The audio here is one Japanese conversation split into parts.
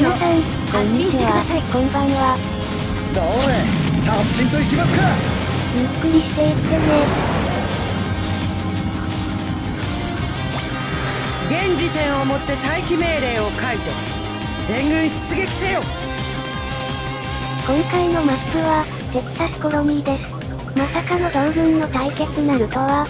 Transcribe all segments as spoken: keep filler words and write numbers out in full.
皆さん、発進してください。こんばんは。 どれ、発進と行きますか。 ゆっくりしていってね。 現時点をもって待機命令を解除。全軍出撃せよ。 今回のマップは、テキサスコロニーです。まさかの同軍の対決なるとは。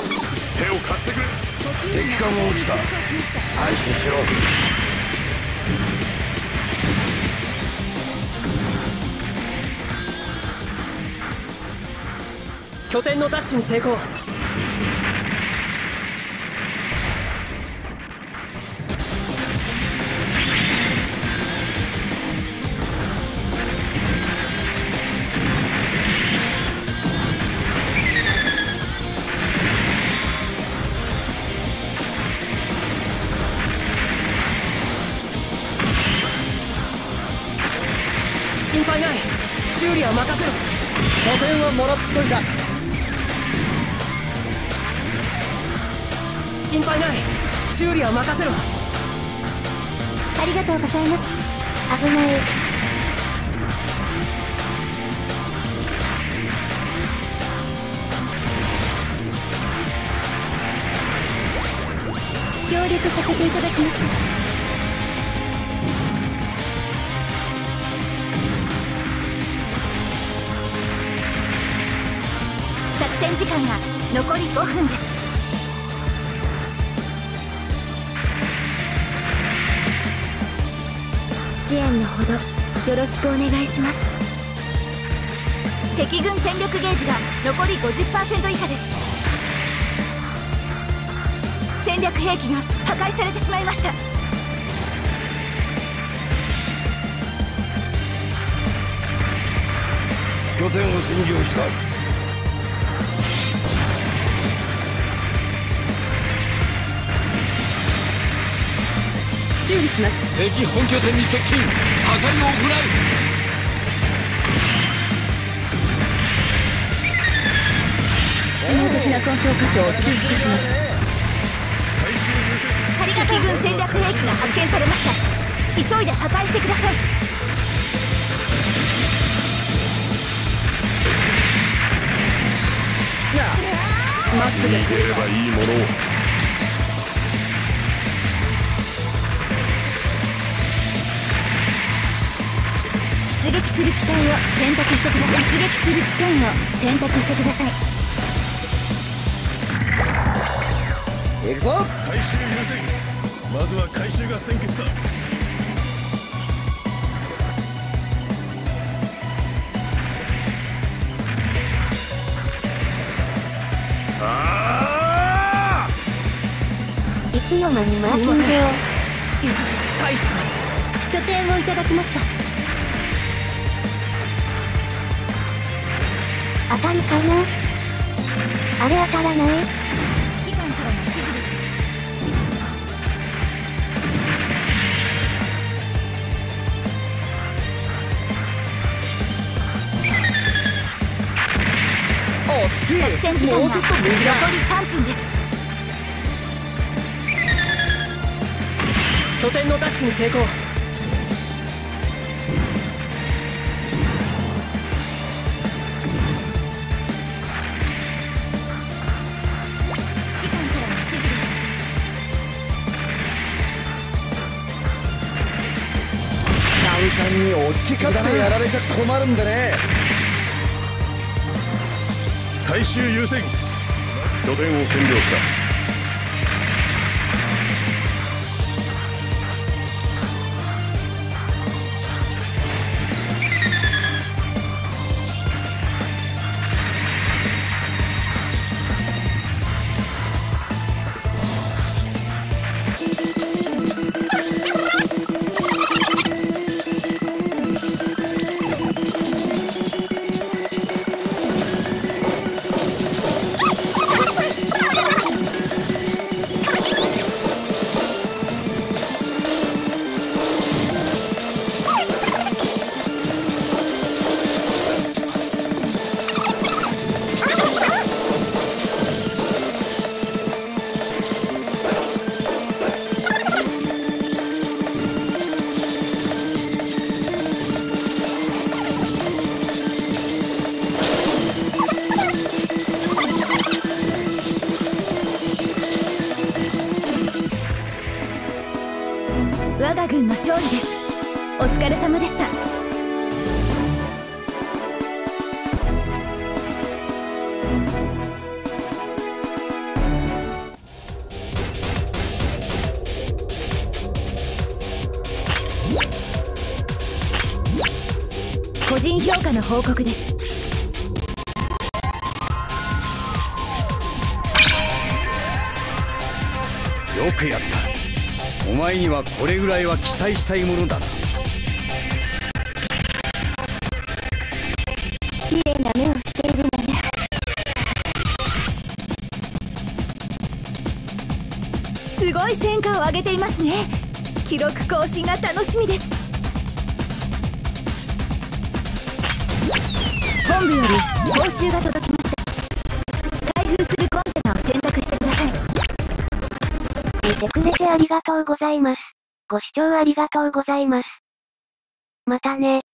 敵艦が落ちた。安心しろ。 拠点のダッシュに成功。心配ない。修理は任せろ。 拠点はもらっといた。 心配ない。修理は任せろ。 ありがとうございます。危ない。協力させていただきます。作戦時間が残りごふんです。支援のほどよろしくお願いします。敵軍戦力ゲージが残り ごじゅっパーセント 以下です。戦略兵器が破壊されてしまいました。 拠点を占領した。 修理します。 敵本拠点に接近。破壊を行う。 致命的な損傷箇所を修復します。 敵軍戦略兵器が発見されました。急いで破壊してください。 待ってて逃げればいいものを。 出撃する機体を選択してください。出撃する地点を選択してください。 行くぞ。 回収優先。まずは回収が先決だ。 ああ、 いつの間にマーキングを。 一時退避します。 拠点をいただきました。当たるかな。あれ当たらない。指揮官からの指示です。 惜しい。 作戦時間がもうちょっと右だ。 残りさんぷんです。 拠点のダッシュに成功。 指揮官からの指示です。 簡単に落ちき勝ってやられちゃ困るんでね。 回収優先。拠点を占領した。 我が軍の勝利です。お疲れ様でした。個人評価の報告です。 よくやった。お前にはこれぐらいは期待したいものだな。 綺麗な目をしているのね。 すごい戦果を上げていますね。記録更新が楽しみです。本部より報酬が届きました。開封するコンテナを選択してください。 見てくれてありがとうございます。ご視聴ありがとうございます。またね。